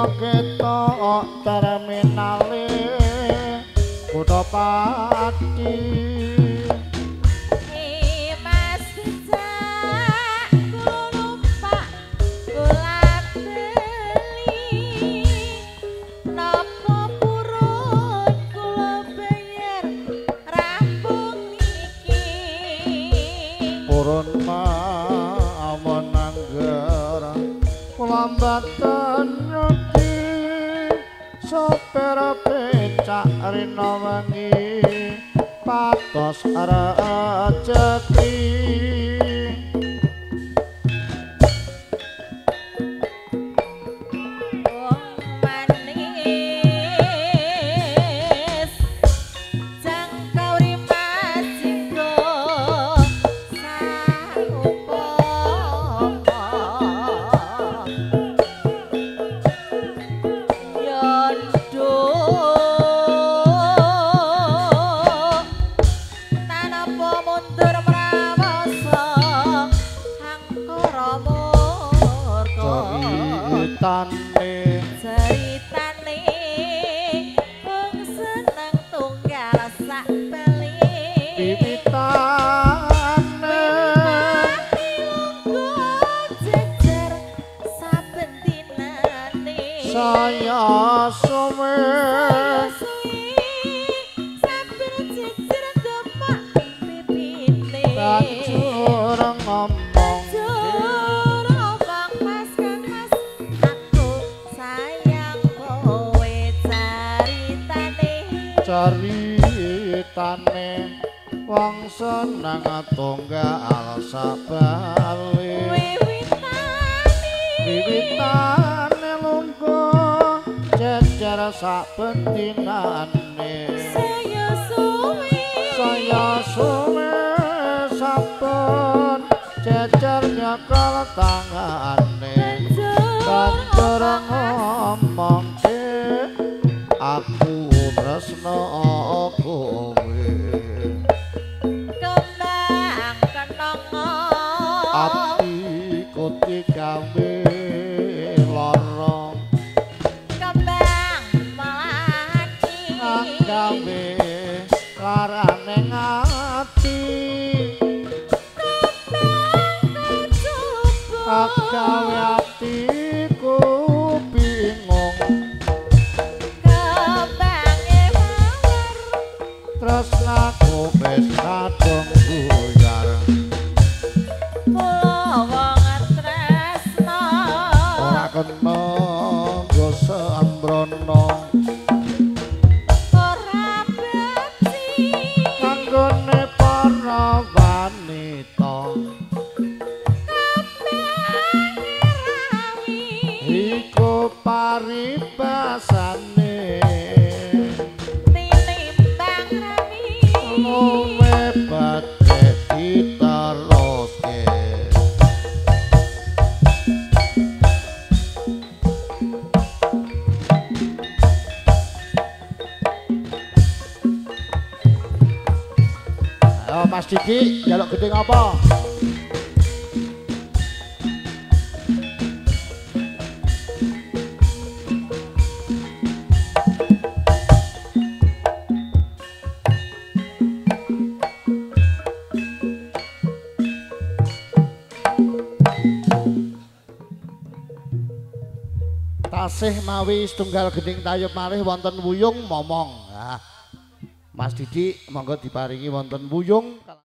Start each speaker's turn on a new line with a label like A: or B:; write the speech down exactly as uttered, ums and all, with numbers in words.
A: ketok terminale kutha Pati. Purun mawon angger lambaten nyuki sopir becak rina wengi patos rejeki. Ceritane
B: ceritane wong seneng tunggal sak bali
A: wiwitane
B: jejer saben dinane
A: saya suwe
B: saben jejer demak pipine
A: bajur ngomong caritane wong seneng tunggal sabali wiwitane lungguh jejer saben dinane
B: saya suwe
A: saya suwe saben jejer nyekel tangane banjur ngomong aku tresno kowe
B: kembang kenanga
A: atiku digawe lara
B: kembang melati
A: gawe larane ati agawe atiku bingung tresnaku wis kadung buyar
B: kula wong tresna
A: ora kena nggo sembrono
B: ora beci
A: kanggone para wanita iku paribasane luwe badhe diteruske ayo Mas Diki njaluk gedhe apa tasih mawi setunggal gending tayub malih wonten wuyung momong. Nah, Mas Didi monggo diparingi wonten wuyung.